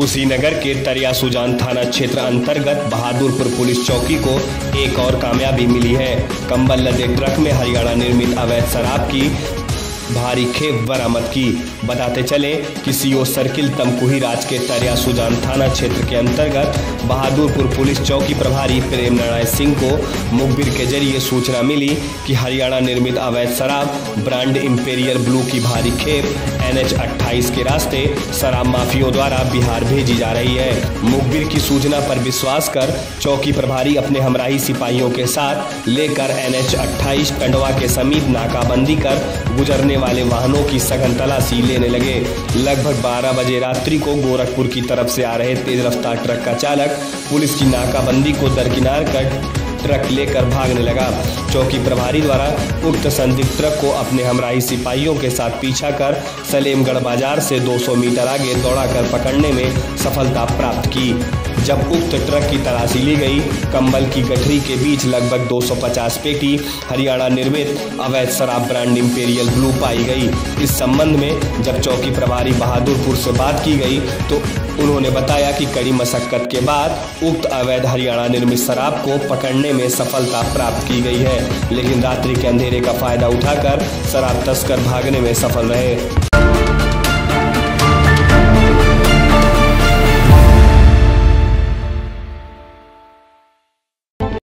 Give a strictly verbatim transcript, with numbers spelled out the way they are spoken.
कुशीनगर के तरिया सुजान थाना क्षेत्र अंतर्गत बहादुरपुर पुलिस चौकी को एक और कामयाबी मिली है। कंबल लदे ट्रक में हरियाणा निर्मित अवैध शराब की भारी खेप बरामद की। बताते चले कि सीओ सर्किल तमकुही राज के तरिया सुजान थाना क्षेत्र के अंतर्गत बहादुरपुर पुलिस चौकी प्रभारी प्रेम नारायण सिंह को मुखबिर के जरिए सूचना मिली कि हरियाणा निर्मित अवैध शराब ब्रांड इंपेरियल ब्लू की भारी खेप एन एच अट्ठाईस के रास्ते शराब माफियों द्वारा बिहार भेजी जा रही है। मुखबिर की सूचना पर विश्वास कर चौकी प्रभारी अपने हमराही सिपाहियों के साथ लेकर एन एच अट्ठाईस टंडवा के समीप नाकाबंदी कर गुजरने वाले वाहनों की सघन तलाशी लेने लगे। लगभग बारह बजे रात्रि को गोरखपुर की तरफ से आ रहे तेज रफ्तार ट्रक का चालक पुलिस की नाकाबंदी को दरकिनार कर ट्रक लेकर भागने लगा। चौकी प्रभारी द्वारा उक्त संदिग्ध ट्रक को अपने हमराही सिपाहियों के साथ पीछा कर सलेमगढ़ बाजार से दो सौ मीटर आगे दौड़ाकर पकड़ने में सफलता प्राप्त की। जब उक्त ट्रक की तलाशी ली गई, कंबल की गठरी के बीच लगभग दो सौ पचास पेटी हरियाणा निर्मित अवैध शराब ब्रांड इंपेरियल ब्लू पाई गई। इस संबंध में जब चौकी प्रभारी बहादुरपुर से बात की गई तो उन्होंने बताया कि कड़ी मशक्कत के बाद उक्त अवैध हरियाणा निर्मित शराब को पकड़ने में सफलता प्राप्त की गई है, लेकिन रात्रि के अंधेरे का फायदा उठाकर शराब तस्कर भागने में सफल रहे।